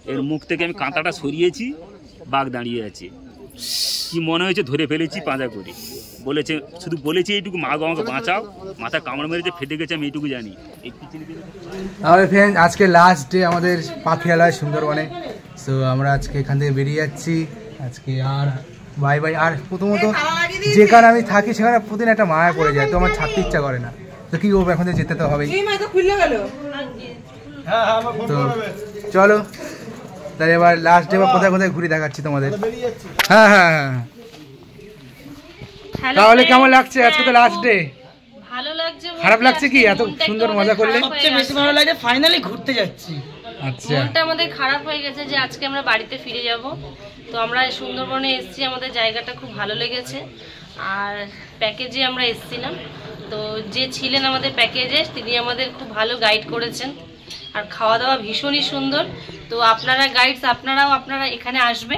এর মুখ থেকে আমি কাঁটাটা সরিয়েছি, বাঘ দাঁড়িয়ে আছে। কি মনে হয়েছে ধরে ফেলেছি পাঁজা করে। বলেছে, শুধু বলেছি এইটুকু, মা গো আমাকে বাঁচাও, মাথা কামড় মেরেছে, ফেটে গেছে, আমি এইটুকু জানি। আমাদের ফ্রেন্ড আজকে লাস্ট ডে আমাদের পাখিয়ালয় সুন্দরবনে। সো আমরা আজকে এখান থেকে বেরিয়ে যাচ্ছি আজকে। আর বাই বাই। আর প্রথমত যেখানে আমি থাকি সেখানে প্রতিদিন একটা মায়া পড়ে যায়, তো আমার ছাড়তে ইচ্ছা করে না। তো কি করবো, এখন যেতে তো হবেই। তো চলো তাহলে এবার লাস্ট ডে বা কোথায় কোথায় ঘুরে দেখাচ্ছি তোমাদের। হ্যাঁ হ্যাঁ হ্যাঁ। তাহলে কেমন লাগছে আজকে তো লাস্ট ডে? ভালো লাগছে। খারাপ লাগছে কি এত সুন্দর মজা করলে? সবচেয়ে বেশি ভালো লাগে ফাইনালি ঘুরতে যাচ্ছি। আচ্ছা, মনটা আমাদের খারাপ হয়ে গেছে যে আজকে আমরা বাড়িতে ফিরে যাব। তো আমরা সুন্দরবনে এসেছি, আমাদের জায়গাটা খুব ভালো লেগেছে। আর প্যাকেজে আমরা এসেছিলাম, তো যে ছিলেন আমাদের প্যাকেজে তিনি আমাদের খুব ভালো গাইড করেছেন। আর খাওয়া দাওয়া ভীষণই সুন্দর। তো আপনারা গাইডস, আপনারা এখানে আসবেন।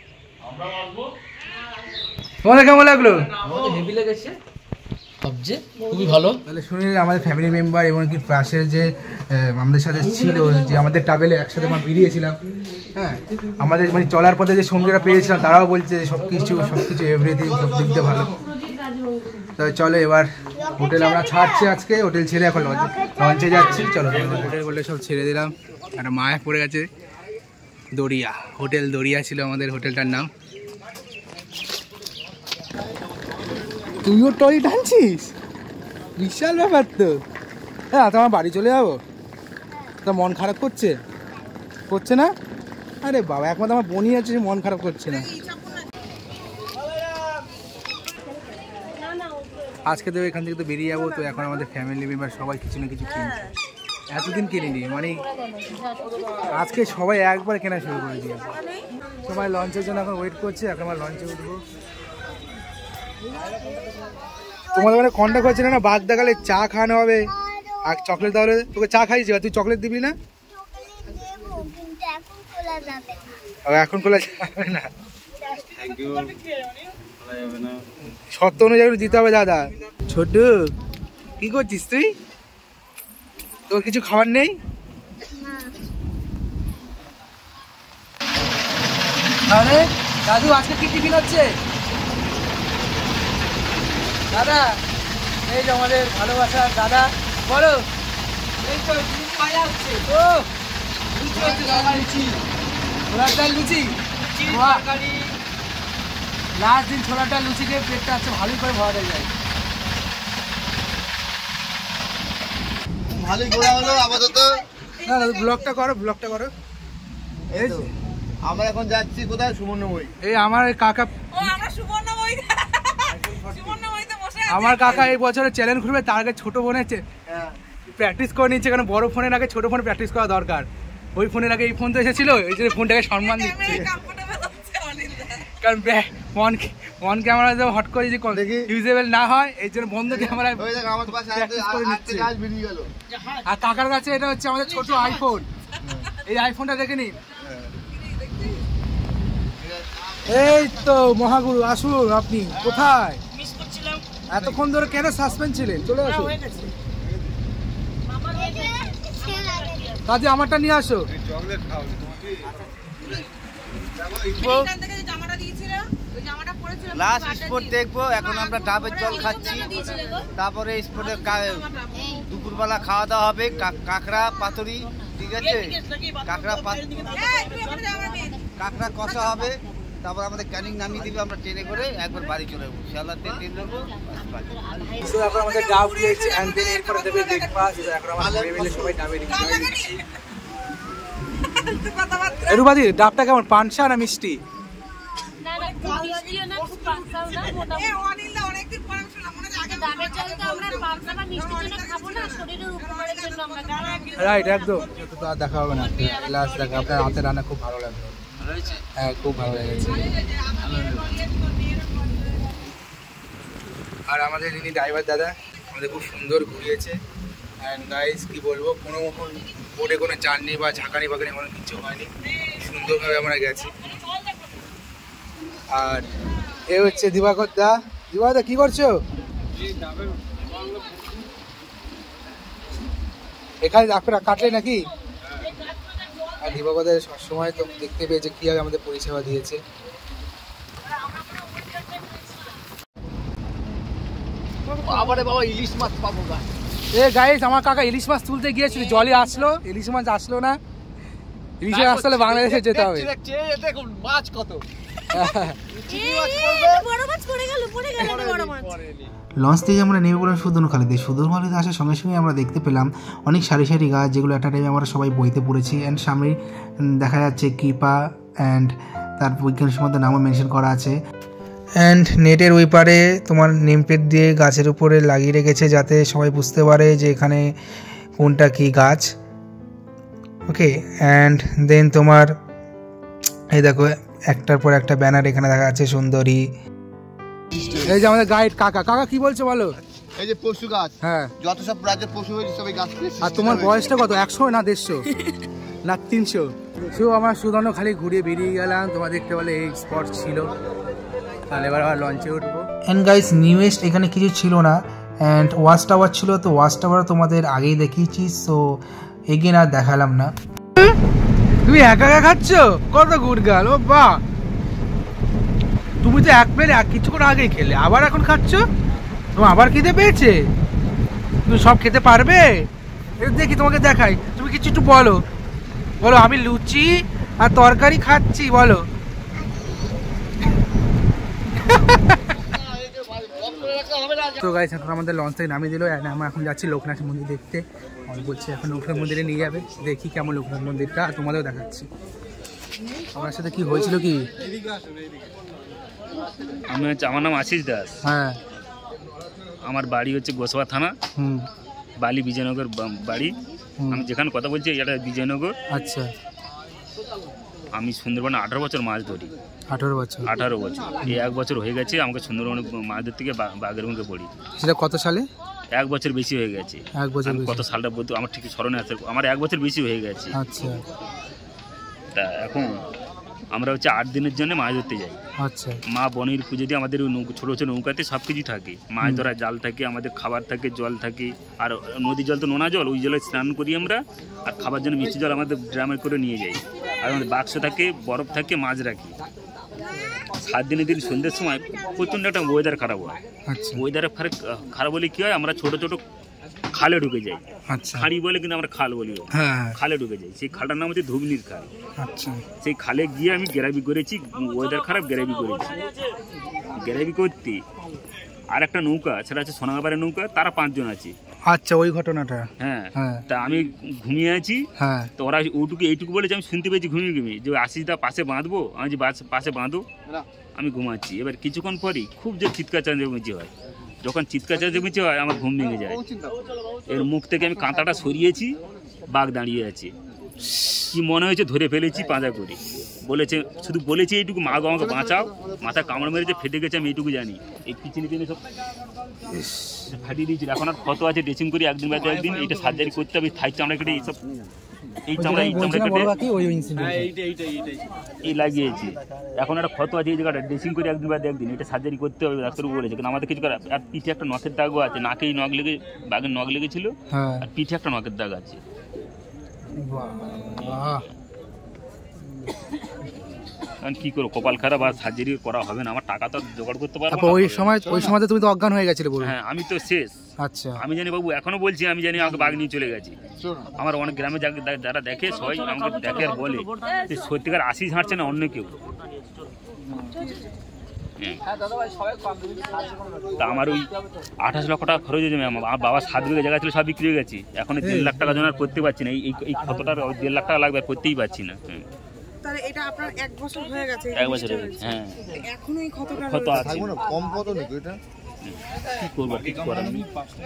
তোমাদের কেমন লাগলো? হেভি লেগেছে, সবচেয়ে খুবই ভালো। তাহলে শুনি আমাদের ফ্যামিলি মেম্বার এবং কি পাশের যে আমাদের সাথে ছিল, যে আমাদের ট্রাভেলে একসাথে আমরা বেরিয়েছিলাম, হ্যাঁ, আমাদের মানে চলার পথে যে সঙ্গীরা পেয়েছিলাম তারাও বলছে সবকিছু এভরিথিং সব দিক দিয়ে ভালো। তো চলো এবার হোটেল আমরা ছাড়ছি আজকে, হোটেল ছেড়ে এখন লঞ্চে যাচ্ছি। চলো হোটেল বলে সব ছেড়ে দিলাম। একটা মায়া পড়ে গেছে, দরিয়া হোটেল, দরিয়া ছিল আমাদের হোটেলটার নাম। তুইও টলি টানছিস, বিশাল ব্যাপার তো। হ্যাঁ, তোমার বাড়ি চলে যাবো, তা মন খারাপ করছে না? আরে বাবা, একমাত্র আমার বোনই আছে, মন খারাপ করছে না। আজকে তো এখান থেকে তো বেরিয়ে যাবো, তো এখন আমাদের ফ্যামিলি মেম্বার সবাই কিছু না কিছু কিনছে। এতদিন কিনিনি, মানে আজকে সবাই একবার কেনা শুরু করে দিয়েছে। সবাই লঞ্চের জন্য এখন ওয়েট করছে, এখন আমার লঞ্চে উঠবো। তোমাদের মানে কন্ট্যাক্ট হচ্ছে না, বাঘ দেখালে চা খাওয়ানো হবে আর চকলেট। তাহলে তোকে চা খাইছি, তুই চকলেট দিবি না? এখন খোলা যাবে না, শর্ত অনুযায়ী দিতে হবে দাদা। ছোট কি করছিস তুই? তোর কিছু খাবার নেই? তাহলে দাদু আজকে কি টিফিন হচ্ছে? দাদা, এই যে আমাদের ভালোবাসার দাদা, বলো। এই তো পাওয়া হচ্ছে। ও লুচি হচ্ছে, লুচি, ছোলার ডাল লুচি। লাস্ট দিন ছোলার ডাল লুচি দিয়ে পেটটা আছে ভালোই করে ভরা যায়। ভালোই ঘোরা হলো আপাতত। না ব্লগটা করো। এই তো আমরা এখন যাচ্ছি কোথায়? সুবর্ণময়ী। এই আমার কাকা, আমার কাকা এই বছরে চ্যালেঞ্জ করবে, তার আগে ছোট বোনের প্র্যাকটিস করে নিচ্ছে, কারণ বড় ফোনের আগে ছোট ফোনে প্র্যাকটিস করা দরকার। ওই ফোনের আগে এই ফোন তো এসেছিল, এই জন্য ফোনটাকে সম্মান দিচ্ছে। কারণ ওয়ান ক্যামেরা যে হট করে যদি ইউজেবল না হয়, এই জন্য বন্ধ ক্যামেরায় প্র্যাকটিস করে নিচ্ছে। আর কাকার কাছে এটা হচ্ছে আমাদের ছোট আইফোন, এই আইফোনটা দেখে নিন। এই তো মহাগুরু, আসুন। আপনি কোথায়? এতক্ষণ ধরে কেন সাসপেন্স ছিলেন? চলে আসো, কাজে আমারটা নিয়ে আসো। লাস্ট স্পট দেখবো। এখন আমরা ডাবের জল খাচ্ছি, তারপরে স্পটে দুপুরবেলা খাওয়া দাওয়া হবে কাঁকড়া পাতুরি, ঠিক আছে? কাঁকড়া কষা হবে, তারপর আমাদের ক্যানিং নামিয়ে দিবে, আমরা ট্রেনে করে একবার বাড়ি চলে যাবো। শিয়ালদার ট্রেন ধরবো। এখন আমাদের ডাব দিয়েছে, এন্ড দেন এরপরে দেবে ব্রেকফাস্ট। এখন আমরা মিলে সবাই ডাবে দিচ্ছি। রুবাদি, ডাবটা কেমন, পানসা না মিষ্টি? রাইট, একদম। তো আর দেখা হবে না, লাস্ট দেখা। আপনার হাতে রান্না খুব ভালো লাগলো। হ্যাঁ, খুব ভালো লেগেছে। আর আমাদের যিনি ড্রাইভার দাদা, আমাদের খুব সুন্দর ঘুরিয়েছে। অ্যান্ড গাইস, কি বলবো, কোনো বোর্ডে কোনো জার্নি বা ঝাঁকানি বাগানি কোনো কিছু হয়নি, সুন্দরভাবে আমরা গেছি। আর এ হচ্ছে দিবাকর দা। দিবাকর দা, কি করছো এখানে? আপনারা কাটলে নাকি? আর দিবাগদের সবসময় তো দেখতে পেয়েছে কীভাবে আমাদের পরিষেবা দিয়েছে। ইলিশ মাছ পাবো গা। গাইস আমার কাকা ইলিশ মাছ তুলতে গিয়েছিল, জলে আসলো, ইলিশ মাছ আসলো না। ইলিশ মাছ আসলে বাংলাদেশে যেতে হবে। দেখুন মাছ কত লঞ্চ থেকে আমরা নেমে পড়লাম সুদনখালিতে। সুদনখালিতে আসার সঙ্গে সঙ্গে আমরা দেখতে পেলাম অনেক সারি সারি গাছ, যেগুলো একটা টাইমে আমরা সবাই বইতে পড়েছি। অ্যান্ড সামনে দেখা যাচ্ছে কৃপা অ্যান্ড তার বৈজ্ঞানিক সম্বন্ধে নামও মেনশন করা আছে। অ্যান্ড নেটের ওই পারে তোমার নেমপ্লেট দিয়ে গাছের উপরে লাগিয়ে রেখেছে, যাতে সবাই বুঝতে পারে যে এখানে কোনটা কি গাছ। ওকে, অ্যান্ড দেন তোমার এই দেখো একটার পর একটা ব্যানার এখানে দেখা যাচ্ছে সুন্দরী। এই যে আমাদের গাইড কাকা, কাকা কি বলছো বলো? এই যে পশু গাছ, হ্যাঁ যত সব রাজ্যের পশু হয়েছে সবাই গাছ পেয়েছে। আর তোমার বয়সটা কত? 100 না 150 না 300? তো আমরা সুদর্ণ খালি ঘুরিয়ে বেরিয়ে গেলাম। তোমরা দেখতে পেলে এই স্পট ছিল। তাহলে এবার আবার লঞ্চে উঠবো। অ্যান্ড গাইস নিউয়েস্ট এখানে কিছু ছিল না, অ্যান্ড ওয়াচ টাওয়ার ছিল। তো ওয়াচ টাওয়ার তোমাদের আগেই দেখিয়েছি, সো এগেন আর দেখালাম না। তুমি একা একা খাচ্ছ? কত গুড গার্ল, ও বাহ! তুমি তো এক প্লেট কিছুক্ষণ আগেই খেলে, আবার এখন খাচ্ছ? তোমার আবার খিদে পেয়েছে? তুমি সব খেতে পারবে? দেখি তোমাকে দেখাই, তুমি কিছু একটু বলো। বলো আমি লুচি আর তরকারি খাচ্ছি, বলো। তো গাইস এখন আমাদের লঞ্চ থেকে নামিয়ে দিল। আমরা এখন যাচ্ছি লোকনাথ মন্দির দেখতে। আমি বলছি এখন লোকনাথ মন্দিরে নিয়ে যাবে, দেখি কেমন লোকনাথ মন্দিরটা, আর তোমাদেরও দেখাচ্ছি আমার সাথে কি হয়েছিল। কি আমার নাম আশিস দাস। হ্যাঁ, আমার বাড়ি হচ্ছে গোসবা থানা, বালি বিজয়নগর বাড়ি। আমি যেখানে কথা বলছি এটা বিজয়নগর। আচ্ছা, আমি সুন্দরবনে 18 বছর মাছ ধরি। 18 বছর? 18 বছর। এই 1 বছর হয়ে গেছে আমাকে সুন্দরবনে মাছ ধরতে গিয়ে বাঘের মুখে পড়ি। সেটা কত সালে? 1 বছর বেশি হয়ে গেছে। 1 বছর? কত সালটা বলতে আমার ঠিক স্মরণে আছে, আমার 1 বছর বেশি হয়ে গেছে। আচ্ছা, তা এখন আমরা হচ্ছে 8 দিনের জন্য মাছ ধরতে যাই। আচ্ছা, মা বনির পুজো দিয়ে আমাদের ছোটো ছোটো নৌকাতে সব কিছু থাকে। মাছ ধরা জাল থাকে, আমাদের খাবার থাকে, জল থাকে। আর নদীর জল তো নোনা জল, ওই জলে স্নান করি আমরা। আর খাবার জন্য মিষ্টি জল আমাদের ড্রামে করে নিয়ে যাই। আর আমাদের বাক্স থাকে, বরফ থাকে, মাছ রাখি। 7 দিনের দিন সন্ধ্যের সময় প্রচণ্ড একটা ওয়েদার খারাপ হয়। আচ্ছা, ওয়েদার খারাপ বলে কী হয়, আমরা ছোটো ছোটো খালে ঢুকে যাই। আচ্ছা, খাড়ি বলে কিন্তু আমরা খাল বলি। হ্যাঁ, খালে ঢুকে যাই। সেই খালটার নাম হচ্ছে ধুবনির খাল। আচ্ছা, সেই খালে গিয়ে আমি গ্যারাবি করেছি। ওয়েদার খারাপ, গ্যারাবি করেছি। গ্যারাবি করতে আর একটা নৌকা, সেটা হচ্ছে সোনাগাবারের নৌকা, তারা 5 জন আছে। আচ্ছা, ওই ঘটনাটা। হ্যাঁ, তা আমি ঘুমিয়ে আছি। হ্যাঁ, তো ওরা এইটুকু বলেছে, আমি শুনতে পেয়েছি ঘুমিয়ে যে আশিসদা পাশে বাঁধবো। আমি যে পাশে বাঁধো, আমি ঘুমাচ্ছি। এবার কিছুক্ষণ পরই খুব যে চিৎকার চেঁচামেচি হয়। যখন চিৎকার চেঁচামেচি হয় আমার ঘুম ভেঙে যায়। এর মুখ থেকে আমি কাঁটাটা সরিয়েছি, বাঘ দাঁড়িয়ে আছে। কি মনে হয়েছে ধরে ফেলেছি পাঁজা করে। শুধু বলেছি এইটুকু, মা গো আমাকে বাঁচাও, মাথা কামড় মেরেছে, ফেটে গেছে, আমি এইটুকু জানি। এই পিছনে সব ফাটিয়ে দিয়েছিল। এখন আর ক্ষত আছে, ড্রেসিং করি একদিন বাদে একদিন। এইটা সার্জারি করতে হবে, থাই চামড়া কেটে এইসব এই চামড়া কেটে এই লাগিয়েছি। এখন একটা ক্ষত আছে এই জায়গাটা, ড্রেসিং করে একদিন বাদে একদিন। এটা সার্জারি করতে হবে, ডাক্তারবাবু বলেছে। কিন্তু আমাদের কিছু করার। আর পিঠে একটা নখের দাগও আছে, নাকেই নখ লেগে, বাঘের নখ লেগেছিল। আর পিঠে একটা নখের দাগ আছে। কি করবো, কপাল খারাপ। আর সার্জারি করা হবে না, আমার টাকা তো জোগাড় করতে পারবো। ওই সময় তুমি তো অজ্ঞান হয়ে গেছিলে? হ্যাঁ, আমি তো শেষ। আচ্ছা, আমি জানি বাবু, এখনো বলছি আমি জানি আমাকে বাঘ নিয়ে চলে গেছি। আমার অনেক গ্রামে যারা দেখে সবাই আমাকে দেখে আর বলে যে সত্যিকার আশিস হাঁটছে না অন্য কেউ। তা আমার ওই 28 লক্ষ টাকা খরচ হয়েছে। আমার বাবার 7 বিঘা জায়গা ছিল, সব বিক্রি হয়ে গেছে। এখন 1.5 লাখ টাকা জন্য আর করতে পারছি না। এই ক্ষতটার 1.5 লাখ টাকা লাগবে, আর করতেই পারছি না। তাহলে এটা আপনার 1 বছর হয়ে গেছে? 1 বছর হয়ে গেছে। হ্যাঁ, এখনো এই ক্ষত আছে। কম কত নাকি এটা? কি করবো, কিছু করার নেই।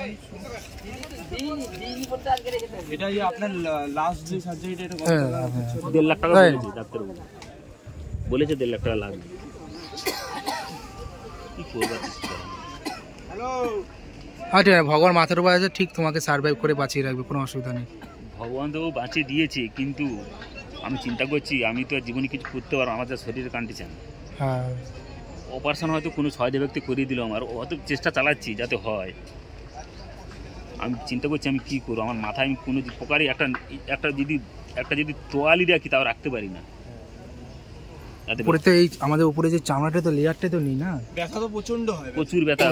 এটাই আপনার লাস্ট যে সার্জারিটা, এটা 1.5 লাখ টাকা বলেছে ডাক্তারবাবু, বলেছে 1.5 লাখ টাকা লাগবে। কি করবো, আচ্ছা, ভগবান মাথার উপর আছে, ঠিক তোমাকে সার্ভাইভ করে বাঁচিয়ে রাখবে, কোনো অসুবিধা নেই। ভগবান তো বাঁচিয়ে দিয়েছে, কিন্তু আমি চিন্তা করছি আমি তো আর জীবনে কিছু করতে পারবো। আমার যা শরীরের কন্ডিশন, হ্যাঁ, অপারেশন হয়তো কোনো সহায় ব্যক্তি করিয়ে দিল। আমার অত চেষ্টা চালাচ্ছি যাতে হয়। আমি চিন্তা করছি আমি কী করবো। আমার মাথায় আমি কোনো প্রকারই একটা যদি একটা যদি তোয়ালি রাখি তাও রাখতে পারি না। উপরে তো এই আমাদের উপরে যে চামড়াটা তো লেয়ারটা তো নেই না, ব্যথা তো প্রচন্ড হয়, প্রচুর ব্যথা,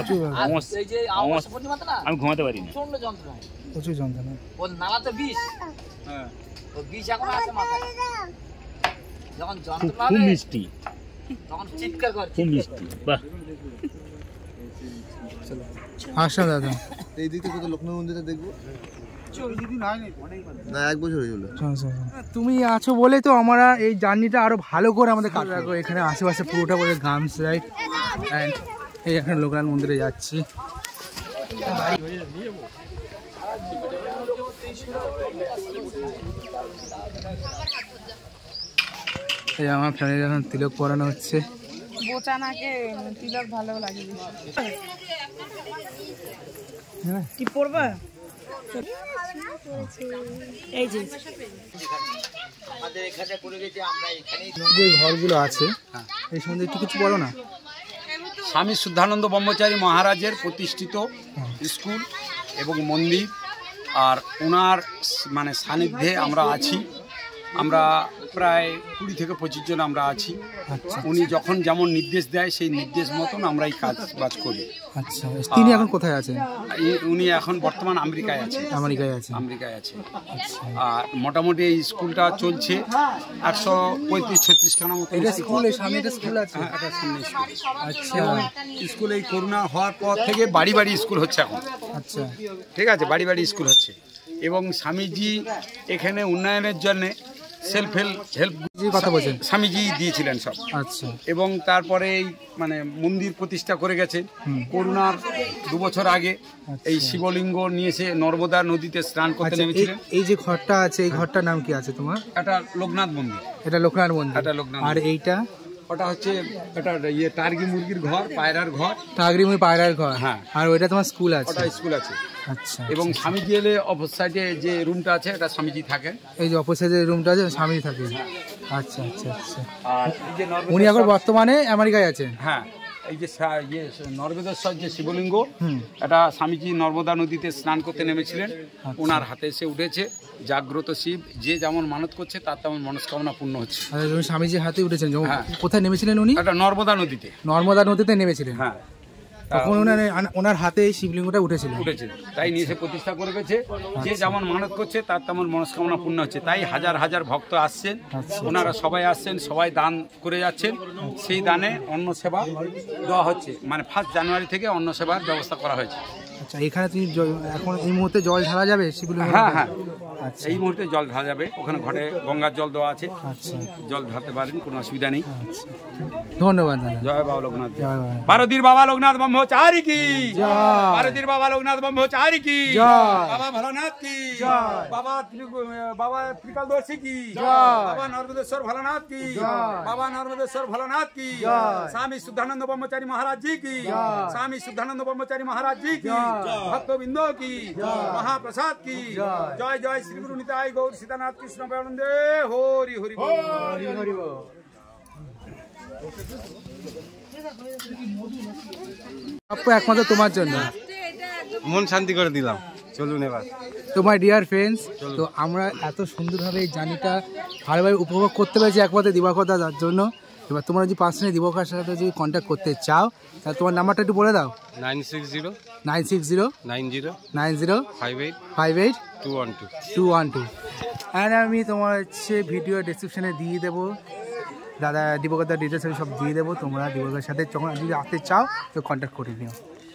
আমি ঘুমাতে পারি না, প্রচুর যন্ত্রণা। ওর নালাতে বিষ, হ্যাঁ ও বিষ এখন আছে মাথায়, যখন যন্ত্রণা খুব হবে মিষ্টি, তখন চিৎকার করে, খুব মিষ্টি। বাহ, আসলাম দাদা। এই দিক থেকে লোকনাথ মন্দিরটা দেখবো, না 1 বছর হয়ে গেল। তুমি আছো বলে তো আমরা এই জার্নিটা আরো ভালো করে আমাদের কাটে রাখো। এখানে আশেপাশে পুরোটা করে গ্রাম সাইড, অ্যান্ড এই এখানে লোকনাথ মন্দিরে যাচ্ছি। এই আমার ফ্যামিলি এখন তিলক পরানো হচ্ছে। বোচানাকে তিলক ভালো লাগে, কি পড়বা? এই যে আমাদের এখানে করে গেছে, আমরা এখানেই যে ঘরগুলো আছে এই সম্বন্ধে একটু কিছু বলো না। স্বামী শুদ্ধানন্দ ব্রহ্মচারী মহারাজের প্রতিষ্ঠিত স্কুল এবং মন্দির, আর ওনার মানে সান্নিধ্যে আমরা আছি। আমরা প্রায় 20 থেকে 25 জন আমরা আছি। উনি যখন যেমন নির্দেশ দেয় সেই নির্দেশ মতন আমরা এই কাজ বাজ করি। আচ্ছা, তিনি এখন কোথায় আছেন? উনি এখন বর্তমান আমেরিকায় আছেন। আমেরিকায় আছেন। আমেরিকায় আছে। আর মোটামুটি এই স্কুলটা চলছে 135-36 খানা মতো। এটা স্কুল, এই সামনে একটা স্কুল আছে। হ্যাঁ, এটা সামনে স্কুল। আচ্ছা, এবং স্কুলে এই করোনা হওয়ার পর থেকে বাড়ি বাড়ি স্কুল হচ্ছে এখন। আচ্ছা, ঠিক আছে, বাড়ি বাড়ি স্কুল হচ্ছে। এবং স্বামীজি এখানে উন্নয়নের জন্য সেলফ হেল্প কথা বলছেন, স্বামীজি দিয়েছিলেন সব। আচ্ছা, এবং তারপরে এই মানে মন্দির প্রতিষ্ঠা করে গেছেন। করোনার 2 বছর আগে এই শিবলিঙ্গ নিয়ে এসে নর্মদা নদীতে স্নান করতে নেমেছিলেন। এই যে ঘরটা আছে, এই ঘরটার নাম কি আছে তোমার? এটা লোকনাথ মন্দির। এটা লোকনাথ মন্দির। এটা লোকনাথ। আর এইটা ওটা হচ্ছে এটা ইয়ে টার্কি মুরগির ঘর, পায়রার ঘর, টাগরি মুরগি পায়রার ঘর। হ্যাঁ। আর ওইটা তোমার স্কুল আছে? ওটা স্কুল আছে। আচ্ছা, এবং স্বামীজি এলে অপর সাইডে যে রুমটা আছে এটা স্বামীজি থাকেন। এই যে অপোজিট যে রুমটা আছে স্বামী থাকে। আচ্ছা আচ্ছা আচ্ছা। আর এই যে উনি এখন বর্তমানে আমেরিকায় আছেন। হ্যাঁ, এই যে নর্মদেশ্বর যে শিবলিঙ্গ, এটা স্বামীজি নর্মদা নদীতে স্নান করতে নেমেছিলেন। ওনার হাতে এসে উঠেছে। জাগ্রত শিব, যে যেমন মানত করছে তার তেমন মনস্কামনা পূর্ণ হচ্ছে। তুমি স্বামীজির হাতে উঠেছেন? হ্যাঁ। কোথায় নেমেছিলেন উনি? এটা নর্মদা নদীতে। নর্মদা নদীতে নেমেছিলেন। হ্যাঁ, তখন ওনার হাতে এই শিবলিঙ্গটা উঠেছিল। তাই নিয়ে এসে প্রতিষ্ঠা করে গেছে। যে যেমন মানত করছে তার তেমন মনস্কামনা পূর্ণ হচ্ছে। তাই হাজার হাজার ভক্ত আসছেন, ওনারা সবাই আসছেন, সবাই দান করে যাচ্ছেন। সেই দানে অন্ন সেবা দেওয়া হচ্ছে। মানে 1 জানুয়ারি থেকে অন্ন সেবার ব্যবস্থা করা হয়েছে। আচ্ছা, এখানে তুমি এখন এই মুহূর্তে জল ঢালা যাবে শিবলিঙ্গ? হ্যাঁ হ্যাঁ, আচ্ছা, এই মুহূর্তে জল ঢালা যাবে। ওখানে ঘটে গঙ্গার জল দেওয়া আছে। আচ্ছা, জল ঢালতে পারেন, কোনো অসুবিধা নেই। ধন্যবাদ দাদা। জয় বাবা লোকনাথ। জয় বাবা। পার্বতীর বাবা লোকনাথ ব্রহ্মচারী কি জয়। পার্বতীর বাবা লোকনাথ ব্রহ্মচারী কি জয়। বাবা ভোলানাথ কি জয়। বাবা ত্রিকালদর্শী কি জয়। বাবা নর্মদেশ্বর ভোলানাথ কি জয়। বাবা নর্মদেশ্বর ভোলানাথ কি জয়। স্বামী শুদ্ধানন্দ ব্রহ্মচারী মহারাজ জি কি জয়। স্বামী শুদ্ধানন্দ ব্রহ্মচারী মহারাজ জি কি জয়। ভক্তবৃন্দ কি মহাপ্রসাদ কি জয়। জয় জয় শ্রী গুরু নিতাই গৌর সীতানাথ কৃষ্ণ প্রেমানন্দে হরি হরি বল। হরি হরি বল। একমাত্র তোমার জন্য মন শান্তি করে দিলাম। চলুন এবার। তো মাই ডিয়ার ফ্রেন্ডস, তো আমরা এত সুন্দরভাবে এই জার্নিটা ভালোভাবে উপভোগ করতে পেরেছি একমাত্র দিবাকর দাদার জন্য। এবার তোমরা যদি পার্সোনালি দিবাকরের সাথে যদি কন্ট্যাক্ট করতে চাও তাহলে তোমার নাম্বারটা একটু বলে দাও। 9609058581212। অ্যান্ড আমি তোমার হচ্ছে ভিডিও ডিসক্রিপশানে দিয়ে দেবো। দাদা দিবাকর দাদার ডিটেলস আমি সব দিয়ে দেবো। তোমরা দিবাকরের সাথে যখন যদি আসতে চাও তো কন্ট্যাক্ট করে নিও।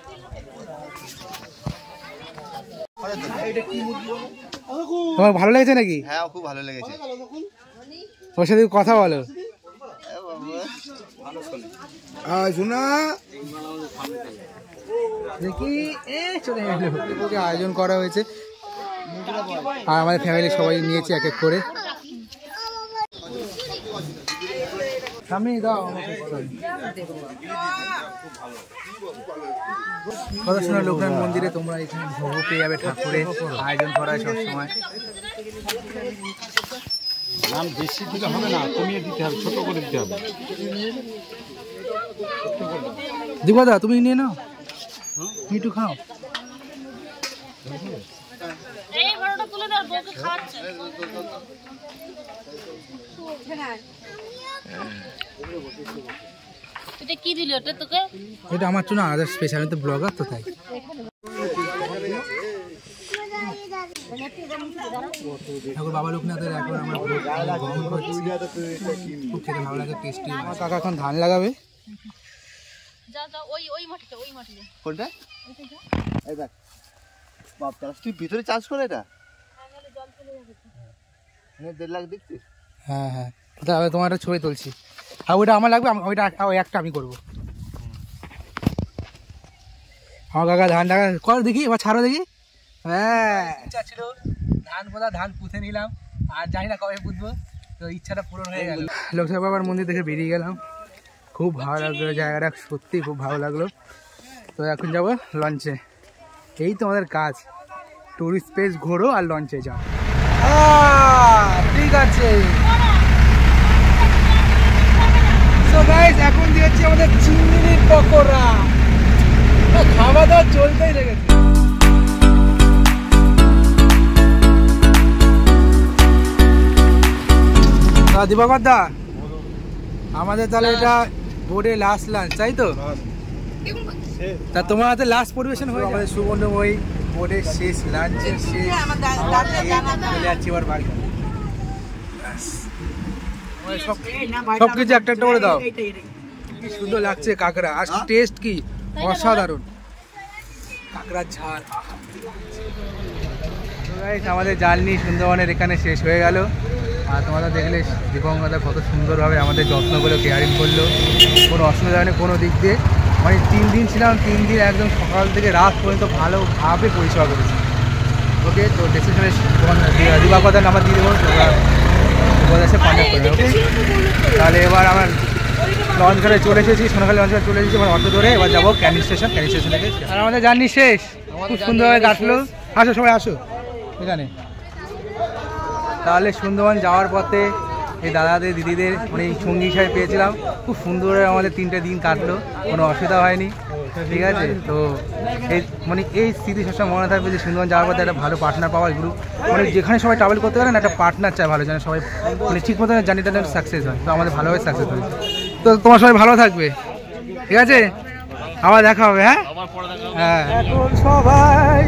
তোমার ভালো লেগেছে নাকি? হ্যাঁ, খুব ভালো লেগেছে। ওর সাথে কথা বলো। শোনা দেখি চলে গেল। আয়োজন করা হয়েছে আর আমাদের ফ্যামিলি সবাই নিয়েছে এক এক করে। কথা শোনা লোকনাথ মন্দিরে তোমরা এখানে ভোগ পেয়ে যাবে। ঠাকুরের আয়োজন করা হয় সবসময়। নাম বেশি দিলে হবে না, কমিয়ে দিতে হবে, ছোট করে দিতে হবে। দিবাদা তুমি নিয়ে নাও, তুমি একটু খাও। এই ঘরটা তুলে দাও, বউকে খাওয়াচ্ছে। এটা কি দিল ওটা তোকে? এটা আমার জন্য আলাদা স্পেশাল, আমি তো ব্লগার তো তাই। ঠাকুর বাবা লোকনাথের এখন আমরা গ্রহণ করছি, খুব খেতে ভালো লাগে, টেস্টি। আমার কাকা এখন ধান লাগাবে। কোনটা? এই দেখ বাপ, তুই ভিতরে চাষ করে এটা 1.5 লাখ দেখছিস? হ্যাঁ হ্যাঁ, তাহলে তোমার একটা ছবি তুলছি। আর ওইটা আমার লাগবে, ওইটা ওই একটা আমি করবো। আমার কাকা ধান টাকা কর দেখি, এবার ছাড়ো দেখি। হ্যাঁ, ইচ্ছা ছিল ধান পোদা, ধান পুঁতে নিলাম, আর জানি না কবে পুঁতবো, তো ইচ্ছাটা পূরণ হয়ে গেল। লোকসভা বাবার মন্দির দেখে বেরিয়ে গেলাম, খুব ভালো লাগলো জায়গাটা, সত্যি খুব ভালো লাগলো। তো এখন যাবো লঞ্চে। এই তো আমাদের কাজ, টুরিস্ট প্লেস ঘোরো আর লঞ্চে যাও। ঠিক আছে, সো গাইস এখন দিয়েছি আমাদের চিংড়ির পকোড়া, খাওয়া দাওয়া চলতেই লেগেছে। দিবাকর দা, আমাদের তাহলে এটা বোর্ডে লাস্ট লাঞ্চ, তাই তো? তা তোমার হাতে লাস্ট পরিবেশন হয়ে আমাদের সুবর্ণময়ী বোর্ডের শেষ লাঞ্চের শেষ, চলে যাচ্ছি এবার বাড়ি। সবকিছু একটা একটা করে দাও। কি সুন্দর লাগছে কাঁকড়া, আর টেস্ট কি অসাধারণ, কাঁকড়ার ঝাল। আমাদের জার্নি সুন্দরবনের এখানে শেষ হয়ে গেল। আর তোমরা দেখলে দীপঙ্করদা কত সুন্দরভাবে আমাদের যত্নগুলো কেয়ারিং করলো, কোনো অসুবিধা নেই কোনো দিক দিয়ে। মানে 3 দিন ছিলাম, 3 দিন একদম সকাল থেকে রাত পর্যন্ত ভালোভাবে পরিষেবা করেছি। ওকে, তো ডেসক্রিপশনে দিবাকরদার নাম্বার দিয়ে দেবো, তোমরা এসে কন্ট্যাক্ট করবে। ওকে, তাহলে এবার আমার লঞ্চ ঘাটে চলে এসেছি, সোনাখালী লঞ্চ ঘাটে চলে এসেছি, এবার অটো ধরে এবার যাবো ক্যানিং স্টেশন। ক্যানিং স্টেশন থেকে আর আমাদের জার্নি শেষ, খুব সুন্দরভাবে কাটলো। আসো সবাই আসো এখানে। তাহলে সুন্দরবন যাওয়ার পথে এই দাদাদের দিদিদের মানে সঙ্গী হিসাবে পেয়েছিলাম, খুব সুন্দর আমাদের 3টে দিন কাটলো, কোনো অসুবিধা হয়নি। ঠিক আছে, তো এই মানে এই স্মৃতি সবসময় মনে থাকবে যে সুন্দরবন যাওয়ার পথে একটা ভালো পার্টনার পাওয়ার গ্রুপ, মানে যেখানে সবাই ট্রাভেল করতে পারে না, একটা পার্টনার চায় ভালো, যেন সবাই মানে ঠিক মতো জার্নিটা সাকসেস হয়। তো আমাদের ভালোভাবে সাকসেস হয়। তো তোমার সবাই ভালো থাকবে, ঠিক আছে, আবার দেখা হবে। হ্যাঁ হ্যাঁ, এখন সবাই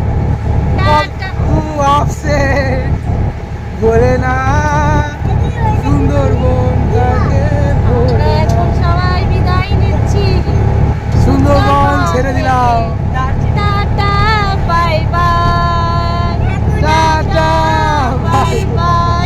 বলে না সুন্দরবন এখন সবাই বিদায় নিচ্ছি, সুন্দরবন ছেড়ে দিলাম। Tata bye bye, tata bye bye.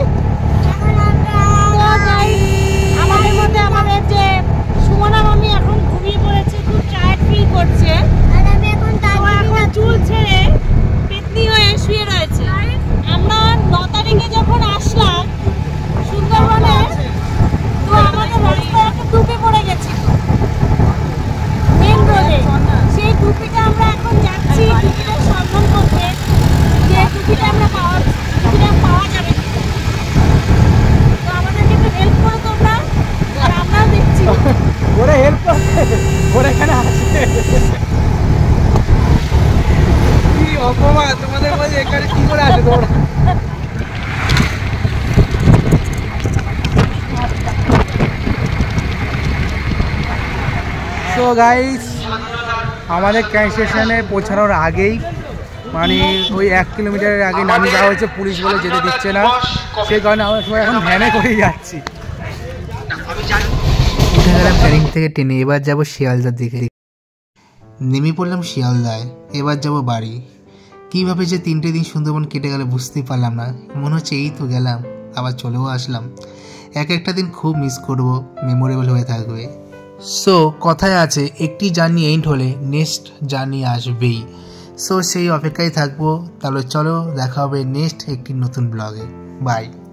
আমাদের মধ্যে আমাদের যে সুমনা মামি এখন ঘুমিয়ে পড়েছে, খুব টায়ার্ড ফিল করছে, এখন চুল ছেড়ে পেতনি হয়ে শুয়ে রয়েছে। আমরা 9 তারিখে যখন আসলাম সুন্দরবনে, তো আমাদের রাস্তায় একটা ডুবে পড়ে গেছিল মেন রোডে। সেই টুপিটা আমরা এখন যাচ্ছি টুপিটার সন্ধান করতে, যে টুপিটা আমরা পাওয়া যাবে। তো আমাদেরকে একটু হেল্প করো তোমরা, আর আমরাও দেখছি ওরা হেল্প করছে, ওরা এখানে আসছে। কি অপমান তোমাদের মধ্যে, এখানে কি করে আসে তোমরা? তো গাইস, আমাদের ক্যানিং স্টেশনে পৌঁছানোর আগেই মানে ওই 1 কিলোমিটারের আগে নামিয়ে দেওয়া হয়েছে, পুলিশ বলে যেতে দিচ্ছে না, সেই কারণে আমরা সবাই এখন ভ্যানে করেই যাচ্ছি। উঠে গেলাম ক্যানিং থেকে ট্রেনে, এবার যাবো শিয়ালদার দিকে। নেমে পড়লাম শিয়ালদায়, এবার যাব বাড়ি। কীভাবে যে 3টে দিন সুন্দরবন কেটে গেল বুঝতেই পারলাম না, মনে হচ্ছে এই তো গেলাম আবার চলেও আসলাম। একটা দিন খুব মিস করব, মেমোরেবল হয়ে থাকবে। সো কথায় আছে, একটি জার্নি এন্ড হলে নেক্সট জার্নি আসবেই। সো সেই অপেক্ষায় থাকবো। তাহলে চলো দেখা হবে নেক্সট একটি নতুন ব্লগে। বাই।